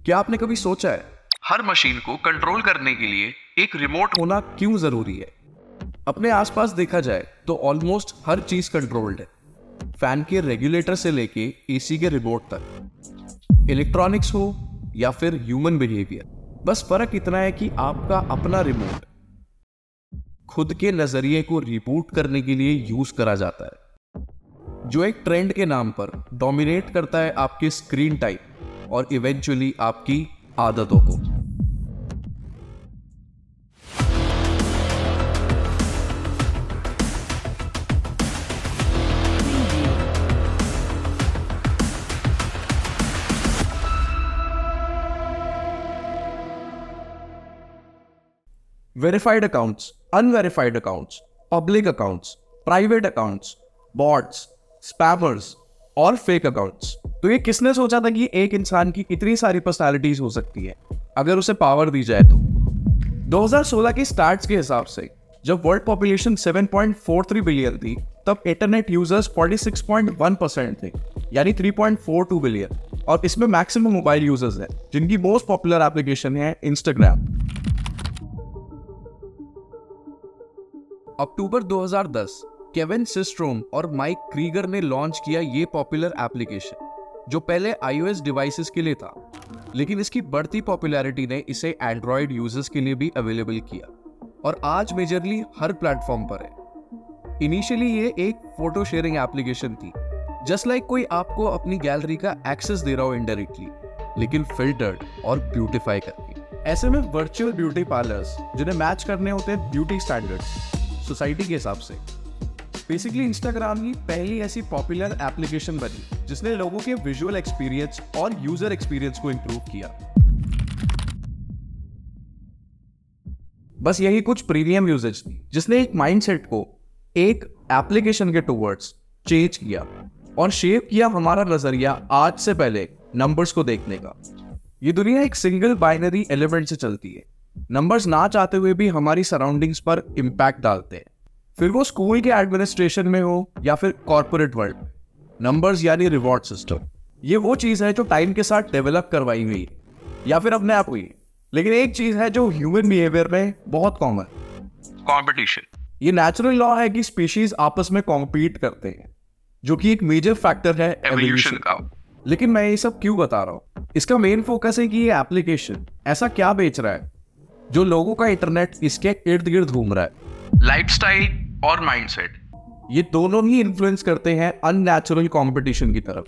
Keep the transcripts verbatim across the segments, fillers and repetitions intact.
क्या आपने कभी सोचा है हर मशीन को कंट्रोल करने के लिए एक रिमोट होना क्यों जरूरी है? अपने आसपास देखा जाए तो ऑलमोस्ट हर चीज कंट्रोल्ड है, फैन के रेगुलेटर से लेके एसी के रिमोट तक, इलेक्ट्रॉनिक्स हो या फिर ह्यूमन बिहेवियर। बस फर्क इतना है कि आपका अपना रिमोट खुद के नजरिए को रिबूट करने के लिए यूज करा जाता है, जो एक ट्रेंड के नाम पर डोमिनेट करता है आपके स्क्रीन टाइम और इवेंचुअली आपकी आदतों को। Verified accounts, unverified accounts, public accounts, private accounts, bots, spammers और फेक अकाउंट्स। तो ये किसने सोचा था कि एक इंसान की इतनी सारी पर्सनालिटीज हो सकती है अगर उसे पावर दी जाए तो। दो हज़ार सोलह के स्टार्ट्स के हिसाब से जब वर्ल्ड पॉपुलेशन सात पॉइंट चार तीन बिलियन थी, तब इंटरनेट यूजर्स छियालीस पॉइंट एक परसेंट थे, यानी तीन पॉइंट चार दो बिलियन। और इसमें मैक्सिमम मोबाइल यूजर्स हैं, जिनकी मोस्ट पॉपुलर एप्लीकेशन है इंस्टाग्राम। अक्टूबर दो हज़ार दस केविन सिस्ट्रोम और माइक क्रीगर ने लॉन्च किया ये पॉपुलर एप्लीकेशन, जो पहले आईओएस डिवाइसेस के लिए था, लेकिन इसकी बढ़ती पॉपुलैरिटी ने इसे एंड्रॉयड यूजर्स के लिए भी अवेलेबल किया और आज मेजरली हर प्लेटफॉर्म पर है। इनिशियली ये एक फोटो शेयरिंग एप्लीकेशन थी, जस्ट लाइक कोई आपको अपनी गैलरी का एक्सेस दे रहा हो इनडायरेक्टली, लेकिन फिल्टर्ड और ब्यूटीफाई करके। ऐसे में वर्चुअल ब्यूटी पार्लर्स, जिन्हें मैच करने होते हैं ब्यूटी स्टैंडर्ड्स सोसाइटी के हिसाब से, बेसिकली इंस्टाग्राम की पहली ऐसी पॉपुलर एप्लीकेशन बनी जिसने लोगों के विजुअल एक्सपीरियंस और यूजर एक्सपीरियंस को इंप्रूव किया। बस यही कुछ प्रीमियम यूजेज थी जिसने एक माइंडसेट को एक एप्लीकेशन के टुवर्ड्स चेंज किया और शेप किया हमारा नजरिया आज से पहले नंबर्स को देखने का। ये दुनिया एक सिंगल बाइनरी एलिमेंट से चलती है। नंबर्स ना चाहते हुए भी हमारी सराउंडिंग्स पर इंपैक्ट डालते हैं, फिर वो स्कूल के एडमिनिस्ट्रेशन में हो या फिर कॉर्पोरेट वर्ल्ड में। नंबर्स यानी रिवॉर्ड सिस्टम, ये वो चीज है जो टाइम के साथ डेवलप करवाई हुई है या फिर अपने आप हुई है। लेकिन एक चीज है जो ह्यूमन बिहेवियर में बहुत कॉमन, कंपटीशन। ये नेचुरल लॉ है कि स्पीशीज आपस में कॉम्पीट करते हैं, जो कि एक मेजर फैक्टर है एवोल्यूशन का। लेकिन मैं ये सब क्यों बता रहा हूँ? इसका मेन फोकस है कि ये एप्लीकेशन ऐसा क्या बेच रहा है जो लोगों का इंटरनेट इसके इर्द गिर्द घूम रहा है। लाइफस्टाइल और माइंडसेट, ये दोनों ही इन्फ्लुएंस करते हैं अननेचुरल कंपटीशन की तरफ।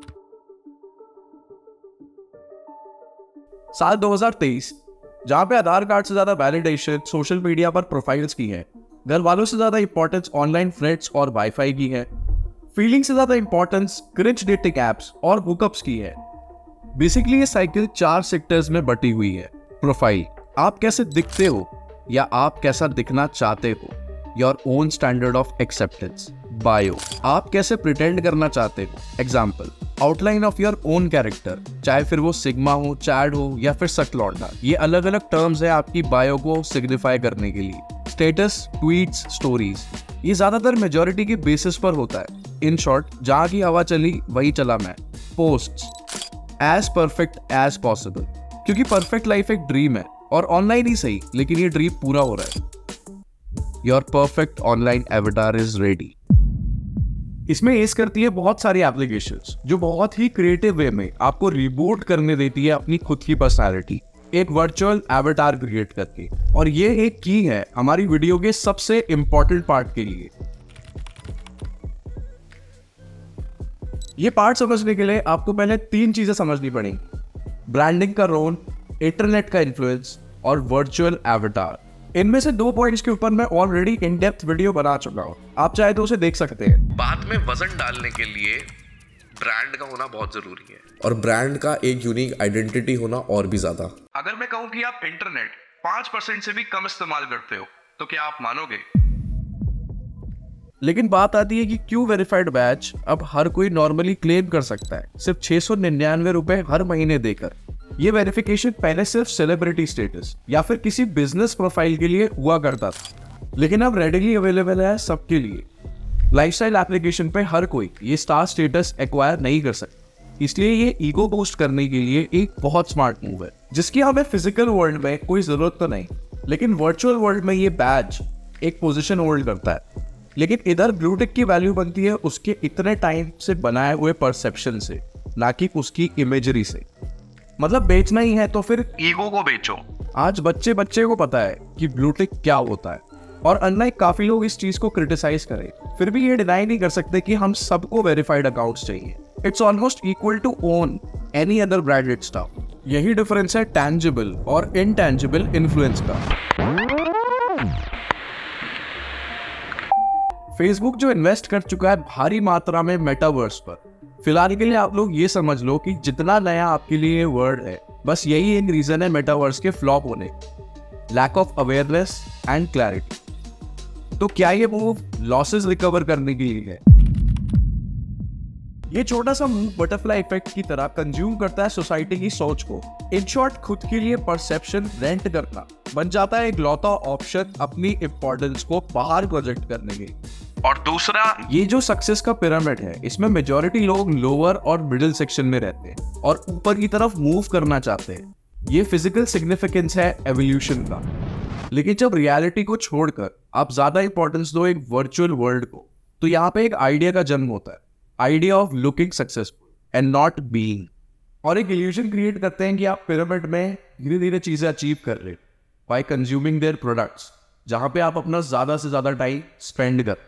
साल दो हज़ार तेईस, जहां पे आधार कार्ड से ज्यादा वैलिडेशन सोशल मीडिया पर प्रोफाइल्स की है, घर वालों से ज्यादा इंपॉर्टेंस ऑनलाइन फ्रेंड्स और वाईफाई की है, फीलिंग से ज्यादा इंपॉर्टेंस क्रिंज डेटिंग एप्स और हुकअप्स की है। बेसिकली ये साइकिल चार सेक्टर्स में बटी हुई है। प्रोफाइल, आप कैसे दिखते हो या आप कैसा दिखना चाहते हो, your own standard of acceptance. Bio, आप कैसे प्रिटेंड करना चाहते हो, example outline of your own character, चाहे फिर वो सिग्मा हो, चैड हो या फिर सकलौंडा। ये अलग अलग टर्म्स है आपकी बायो को सिग्निफाई करने के लिए। स्टेटस, ट्वीट्स, स्टोरीज, ये ज्यादातर मेजोरिटी के बेसिस पर होता है। इन शॉर्ट, जहां की हवा चली वही चला मैं। Posts, as perfect as possible, क्योंकि परफेक्ट लाइफ एक ड्रीम है और ऑनलाइन ही सही, लेकिन ये ड्रीम पूरा हो रहा है। Your perfect online avatar is ready. इसमें एस करती है बहुत सारी एप्लीकेशंस जो बहुत ही क्रिएटिव वे में आपको रिबूट करने देती है अपनी खुद की पर्सनालिटी, एक वर्चुअल एवटार क्रिएट करके। और ये एक की है हमारी वीडियो के सबसे इंपॉर्टेंट पार्ट के लिए। ये पार्ट समझने के लिए आपको पहले तीन चीजें समझनी पड़ेंगी: ब्रांडिंग का रोल, इंटरनेट का इन्फ्लुएंस और वर्चुअल एवटार। इनमें से दो पॉइंट्स के ऊपर मैं ऑलरेडी इन डेप्थ वीडियो बना चुका हूँ, आप चाहे तो उसे देख सकते हैं। बात में वजन डालने के लिए ब्रांड का होना बहुत जरूरी है, और ब्रांड का एक यूनिक आइडेंटिटी होना और भी ज्यादा। अगर मैं कहूँ कि आप इंटरनेट पांच परसेंट से भी कम इस्तेमाल करते हो, तो क्या आप मानोगे? लेकिन बात आती है कि क्यों वेरीफाइड बैच अब हर कोई नॉर्मली क्लेम कर सकता है सिर्फ छह सौ निन्यानवे रुपए हर महीने देकर। ये वेरिफिकेशन पहले सिर्फ सेलिब्रिटी स्टेटस या फिर किसी बिजनेस प्रोफाइल के लिए हुआ करता था, लेकिन अब रेडिली अवेलेबल है सबके लिए। लाइफस्टाइल एप्लीकेशन पे हर कोई ये स्टार स्टेटस एक्वायर नहीं कर सकता। इसलिए ये ईगो बूस्ट करने के लिए एक बहुत स्मार्ट मूव है, जिसकी हमें फिजिकल वर्ल्ड में कोई जरूरत तो नहीं, लेकिन वर्चुअल वर्ल्ड में ये बैज एक पोजीशन होल्ड करता है। लेकिन इधर ब्लू टिक की वैल्यू बनती है उसके इतने टाइम से बनाए हुए परसेप्शन से, ना कि उसकी इमेजरी से। मतलब बेचना ही है तो फिर ईगो को बेचो। आज बच्चे बच्चे को पता है कि ब्लू टिक क्या होता है, और अनलाइक काफी लोग इस चीज को क्रिटिसाइज करें, फिर भी ये डिनाई नहीं कर सकते कि हम सबको वेरीफाइड अकाउंट्स चाहिए। It's almost equal to own any other branded stuff. यही डिफरेंस है टैंजिबल और इनटैंजिबल इन्फ्लुएंस का। फेसबुक जो इन्वेस्ट कर चुका है भारी मात्रा में मेटावर्स पर, फिलहाल के लिए आप लोग ये समझ लो कि जितना नया आपके लिए ये वर्ड है, बस यही एक रीजन है मेटावर्स के फ्लॉप होने, lack of awareness and clarity. तो क्या ये मूव लॉसेस रिकवर करने के लिए है? ये छोटा सा मूव बटरफ्लाई इफेक्ट की तरह कंज्यूम करता है सोसाइटी की सोच को। इन शॉर्ट, खुद के लिए परसेप्शन रेंट करना बन जाता है एक लौता ऑप्शन अपनी इंपॉर्टेंस को बाहर प्रोजेक्ट करने के। और दूसरा, ये जो सक्सेस का पिरामिड है, इसमें मेजॉरिटी लोग लोअर और मिडिल सेक्शन में रहते हैं और ऊपर की तरफ मूव करना चाहते हैं। ये फिजिकल सिग्निफिकेंस है एवोल्यूशन का। लेकिन जब रियलिटी को छोड़कर आप ज्यादा इंपॉर्टेंस दो एक वर्चुअल वर्ल्ड को, तो यहाँ पे एक आइडिया का जन्म होता है, idea of looking successful and not being. और एक इल्यूजन क्रिएट करते हैं कि आप पिरामिड में धीरे धीरे चीजें अचीव कर रहे बाय कंज्यूमिंग देयर प्रोडक्ट्स, जहां पे आप अपना ज्यादा से ज्यादा टाइम स्पेंड कर।